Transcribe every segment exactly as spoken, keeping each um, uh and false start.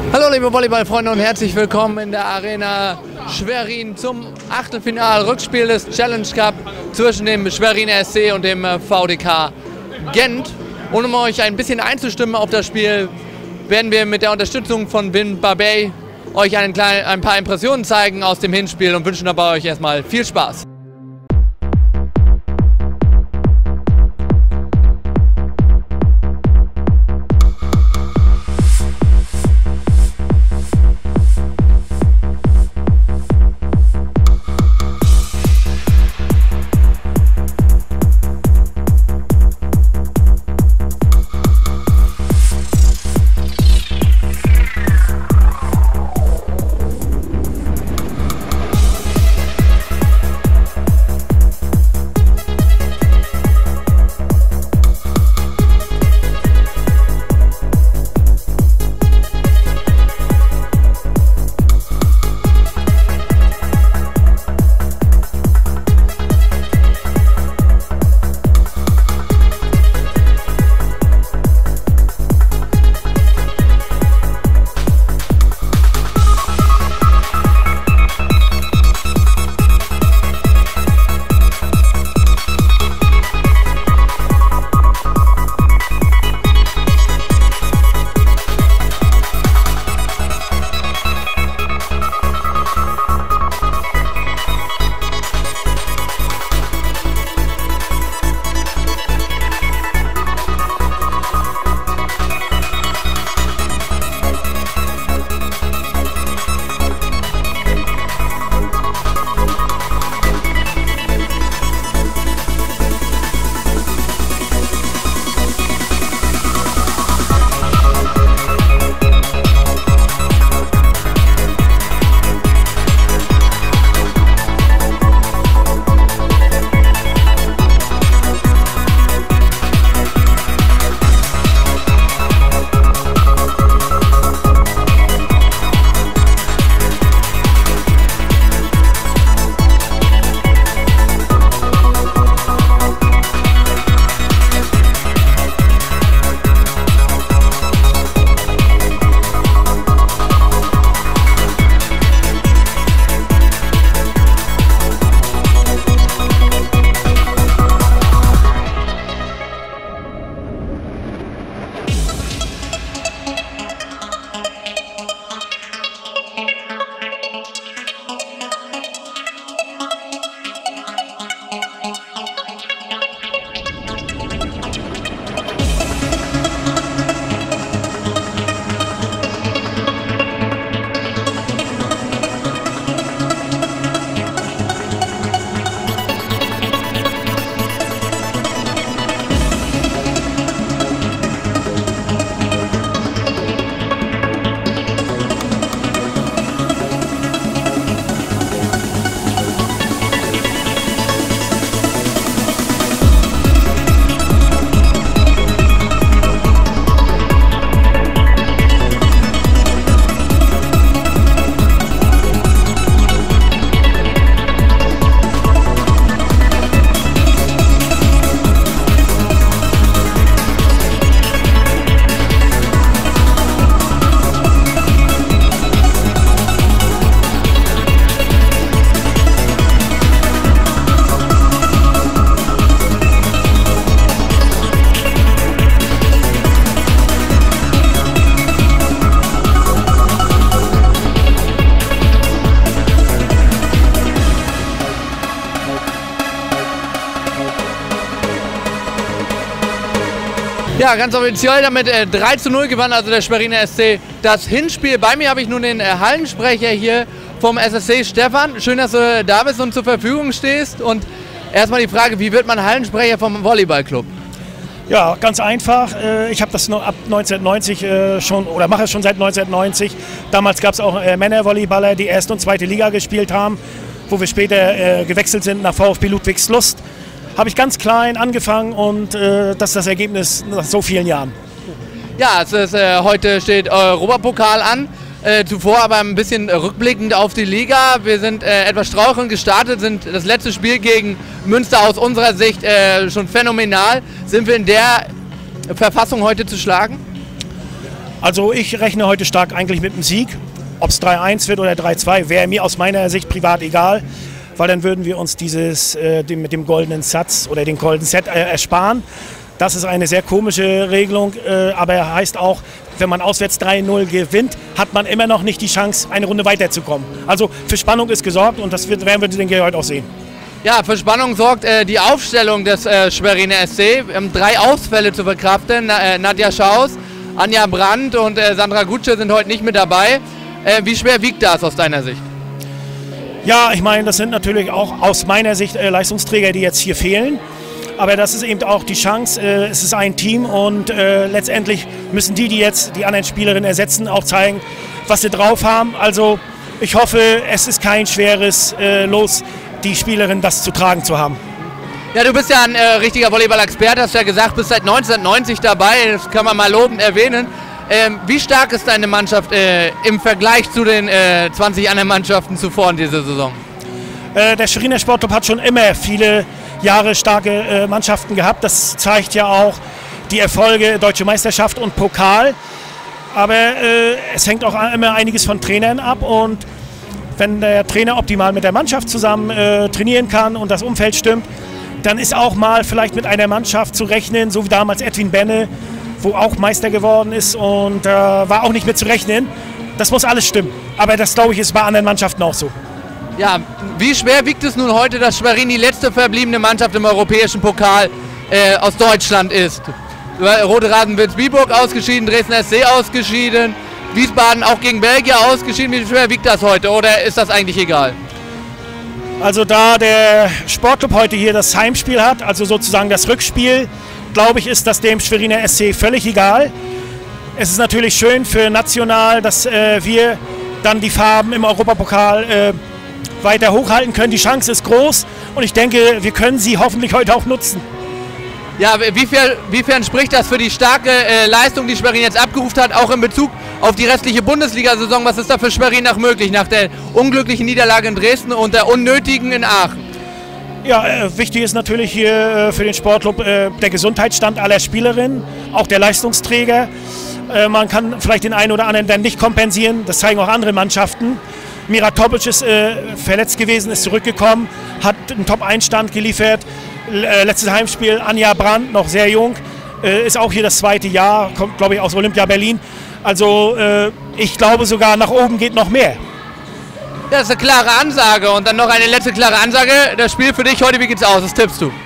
Hallo liebe Volleyballfreunde und herzlich willkommen in der Arena Schwerin zum Achtelfinal-Rückspiel des Challenge Cup zwischen dem Schweriner S C und dem V D K Gent. Und um euch ein bisschen einzustimmen auf das Spiel, werden wir mit der Unterstützung von Wim Barbey euch einen kleinen, ein paar Impressionen zeigen aus dem Hinspiel und wünschen dabei euch erstmal viel Spaß. Ja, ganz offiziell damit äh, drei zu null gewann also der Schweriner S C das Hinspiel. Bei mir habe ich nun den äh, Hallensprecher hier vom S S C, Stefan. Schön, dass du da bist und zur Verfügung stehst. Und erstmal die Frage, wie wird man Hallensprecher vom Volleyballclub? Ja, ganz einfach. Ich habe das ab neunzehnhundertneunzig schon, oder mache es schon seit neunzehnhundertneunzig. Damals gab es auch Männervolleyballer, die erste und zweite Liga gespielt haben, wo wir später gewechselt sind nach VfB Ludwigslust. Habe ich ganz klein angefangen und das ist das Ergebnis nach so vielen Jahren. Ja, es ist, äh, heute steht Europapokal an. Äh, zuvor aber ein bisschen rückblickend auf die Liga. Wir sind äh, etwas strauchelnd gestartet, sind das letzte Spiel gegen Münster aus unserer Sicht äh, schon phänomenal. Sind wir in der Verfassung heute zu schlagen? Also ich rechne heute stark eigentlich mit dem Sieg. Ob es drei eins wird oder drei zwei, wäre mir aus meiner Sicht privat egal, weil dann würden wir uns dieses äh, dem, mit dem goldenen Satz oder den goldenen Set äh, ersparen. Das ist eine sehr komische Regelung, äh, aber heißt auch, wenn man auswärts drei null gewinnt, hat man immer noch nicht die Chance, eine Runde weiterzukommen. Also für Spannung ist gesorgt und das wird, werden wir, denke ich, heute auch sehen. Ja, für Spannung sorgt äh, die Aufstellung des äh, Schweriner S C. Wir haben drei Ausfälle zu verkraften. Na, äh, Nadja Schaus, Anja Brandt und äh, Sandra Gutsche sind heute nicht mit dabei. Äh, wie schwer wiegt das aus deiner Sicht? Ja, ich meine, das sind natürlich auch aus meiner Sicht äh, Leistungsträger, die jetzt hier fehlen. Aber das ist eben auch die Chance, äh, es ist ein Team und äh, letztendlich müssen die, die jetzt die anderen Spielerinnen ersetzen, auch zeigen, was sie drauf haben. Also ich hoffe, es ist kein schweres äh, Los, die Spielerin das zu tragen zu haben. Ja, du bist ja ein äh, richtiger Volleyball-Experte, hast ja gesagt, bist seit neunzehnhundertneunzig dabei, das kann man mal lobend erwähnen. Ähm, wie stark ist deine Mannschaft äh, im Vergleich zu den äh, zwanzig anderen Mannschaften zuvor in dieser Saison? Äh, der Schweriner Sportclub hat schon immer viele Jahre starke äh, Mannschaften gehabt. Das zeigt ja auch die Erfolge Deutsche Meisterschaft und Pokal. Aber äh, es hängt auch immer einiges von Trainern ab und wenn der Trainer optimal mit der Mannschaft zusammen äh, trainieren kann und das Umfeld stimmt, dann ist auch mal vielleicht mit einer Mannschaft zu rechnen, so wie damals Edwin Benne, wo auch Meister geworden ist und äh, war auch nicht mehr zu rechnen. Das muss alles stimmen. Aber das, glaube ich, ist bei anderen Mannschaften auch so. Ja, wie schwer wiegt es nun heute, dass Schwerin die letzte verbliebene Mannschaft im europäischen Pokal äh, aus Deutschland ist? Rote Rasen Würzburg ausgeschieden, Dresden S C ausgeschieden, Wiesbaden auch gegen Belgier ausgeschieden. Wie schwer wiegt das heute oder ist das eigentlich egal? Also da der Sportclub heute hier das Heimspiel hat, also sozusagen das Rückspiel, glaube ich, ist das dem Schweriner S C völlig egal. Es ist natürlich schön für national, dass äh, wir dann die Farben im Europapokal äh, weiter hochhalten können. Die Chance ist groß und ich denke, wir können sie hoffentlich heute auch nutzen. Ja, wiefern, wiefern spricht das für die starke äh, Leistung, die Schwerin jetzt abgerufen hat, auch in Bezug auf die restliche Bundesliga-Saison? Was ist da für Schwerin noch möglich nach der unglücklichen Niederlage in Dresden und der unnötigen in Aachen? Ja, äh, wichtig ist natürlich hier äh, für den Sportclub äh, der Gesundheitsstand aller Spielerinnen, auch der Leistungsträger. Äh, man kann vielleicht den einen oder anderen dann nicht kompensieren, das zeigen auch andere Mannschaften. Mira Topic ist äh, verletzt gewesen, ist zurückgekommen, hat einen Top-Einstand geliefert. Äh, letztes Heimspiel Anja Brandt, noch sehr jung, äh, ist auch hier das zweite Jahr, kommt glaube ich aus Olympia Berlin. Also äh, ich glaube sogar nach oben geht noch mehr. Ja, das ist eine klare Ansage und dann noch eine letzte klare Ansage. Das Spiel für dich heute, wie geht's aus? Was tippst du?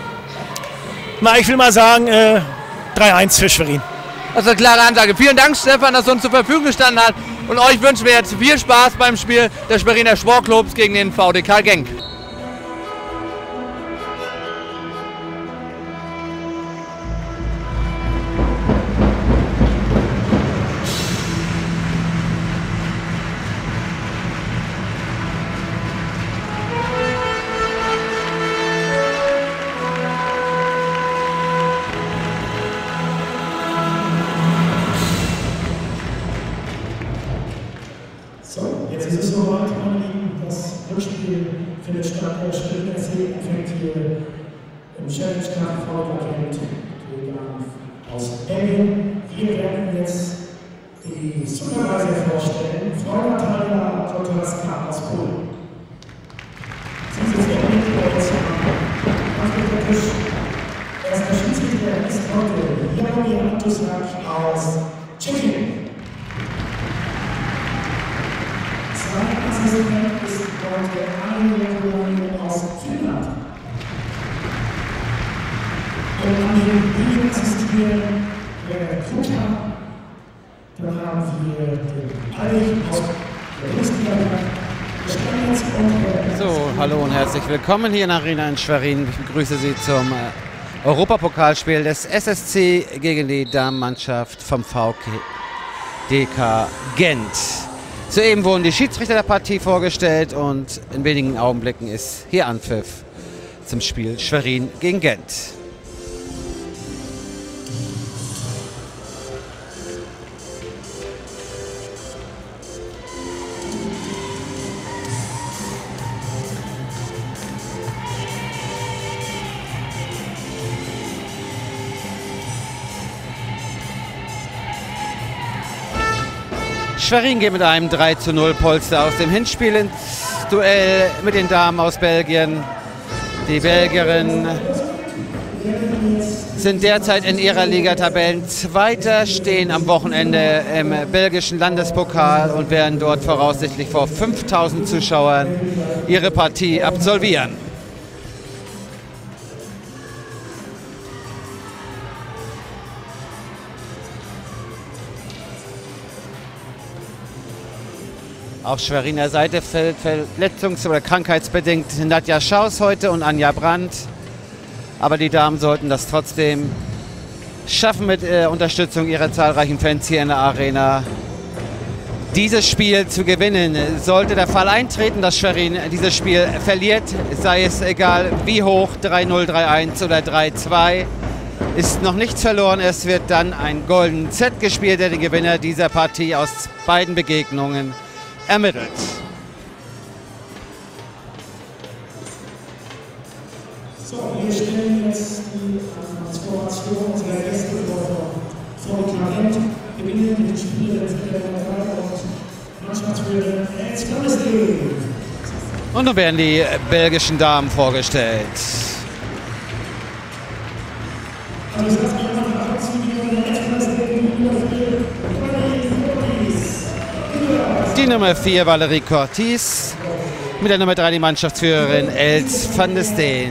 Na, ich will mal sagen, äh, drei eins für Schwerin. Das ist eine klare Ansage. Vielen Dank, Stefan, dass du uns zur Verfügung gestanden hast. Und euch wünschen wir jetzt viel Spaß beim Spiel des Schweriner Sportclubs gegen den V D K Genk. Jetzt ist es soweit, meine Lieben, das Rückspiel findet statt. Der Schweriner S C empfängt hier im Challenge Cup V D K Genk aus Belgien. Wir werden jetzt die Supervisor vorstellen, Frau Natalia Kotoraska aus Polen. Sie sind sehr gut jetzt auf dem Tisch. Erster Schiedsrichter ist heute Jaromir Antusak aus Tschechien. Zweiter Assistent ist heute Arjen aus Finnland. Und an den Bühnen assistieren der Kuta. Dann haben wir den Allich aus der Bundesliga. So, hallo und herzlich willkommen hier in der Arena in Schwerin. Ich begrüße Sie zum äh, Europapokalspiel des S S C gegen die Damenmannschaft vom V D K Gent. Soeben wurden die Schiedsrichter der Partie vorgestellt und in wenigen Augenblicken ist hier Anpfiff zum Spiel Schwerin gegen Gent. Schwerin geht mit einem drei zu null Polster aus dem Hinspiel ins Duell mit den Damen aus Belgien. Die Belgierinnen sind derzeit in ihrer Liga Tabellenzweiter, stehen am Wochenende im belgischen Landespokal und werden dort voraussichtlich vor fünftausend Zuschauern ihre Partie absolvieren. Auf Schweriner Seite fällt verletzungs- oder krankheitsbedingt Nadja Schaus heute und Anja Brandt. Aber die Damen sollten das trotzdem schaffen mit äh, Unterstützung ihrer zahlreichen Fans hier in der Arena, dieses Spiel zu gewinnen. Sollte der Fall eintreten, dass Schwerin dieses Spiel verliert, sei es egal wie hoch, drei null, drei eins oder drei zwei, ist noch nichts verloren. Es wird dann ein Golden Set gespielt, der den Gewinner dieser Partie aus beiden Begegnungen ermittelt. So, wir stellen jetzt die Transformation unserer Gäste vor. Vor die Gent, gewinnen mit dem Spiel der drei und Mannschaftsführerin Els van der Steen. Und nun werden die belgischen Damen vorgestellt. Die Nummer vier Valerie Cortis, mit der Nummer drei die Mannschaftsführerin Els van der Steen.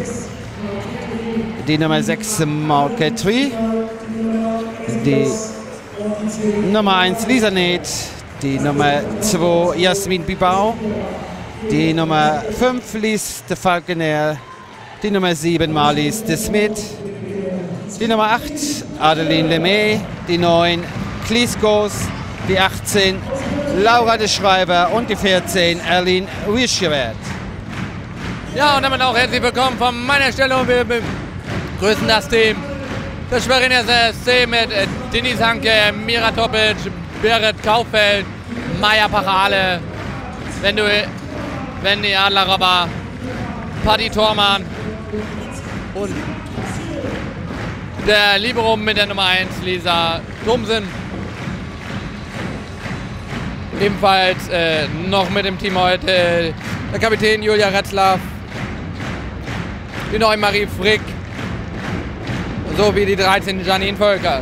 Die Nummer sechs Maud Ketry, die Nummer eins Lisa Neth, die Nummer zwei Jasmin Bibau, die Nummer fünf Lise de Falconer, die Nummer sieben Marlies de Smit, die Nummer acht Adeline Lemay, die neun Cleese Goos, die achtzehn Laura de Schreiber und die vierzehn Erlin Wischewert. Ja, und damit auch herzlich willkommen von meiner Stelle und wir begrüßen das Team des Schweriner S S C mit Denise Hanke, Mira Topic, Berit Kaufeld, Maja Pachale, Wendy Adler-Robber, Patti Thormann und der Libero mit der Nummer eins Lisa Domsen. Ebenfalls äh, noch mit dem Team heute der Kapitän Julia Retzlaff, die neue Marie Frick sowie die dreizehn Janine Völker.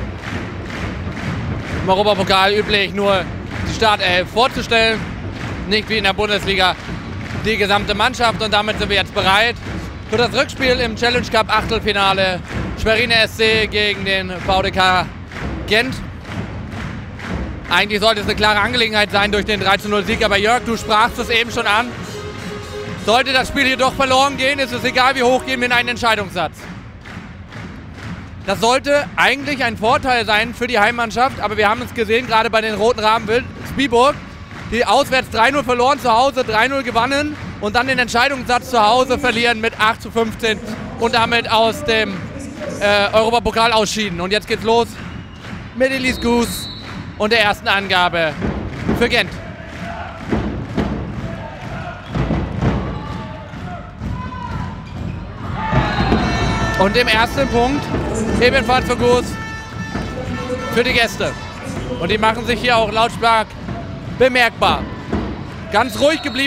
Im Europapokal üblich nur die Startelf vorzustellen, nicht wie in der Bundesliga die gesamte Mannschaft, und damit sind wir jetzt bereit für das Rückspiel im Challenge Cup Achtelfinale Schweriner S C gegen den V D K Gent. Eigentlich sollte es eine klare Angelegenheit sein durch den drei zu null Sieg, aber Jörg, du sprachst es eben schon an. Sollte das Spiel hier doch verloren gehen, ist es egal, wie hoch gehen wir in einen Entscheidungssatz. Das sollte eigentlich ein Vorteil sein für die Heimmannschaft, aber wir haben es gesehen, gerade bei den Roten Raben Spielburg, die auswärts drei null verloren, zu Hause drei null gewannen und dann den Entscheidungssatz zu Hause verlieren mit acht zu fünfzehn und damit aus dem äh, Europapokal ausschieden. Und jetzt geht's los mit Elise Goos und der ersten Angabe für Gent. Und im ersten Punkt ebenfalls für Goos für die Gäste. Und die machen sich hier auch lautstark bemerkbar. Ganz ruhig geblieben.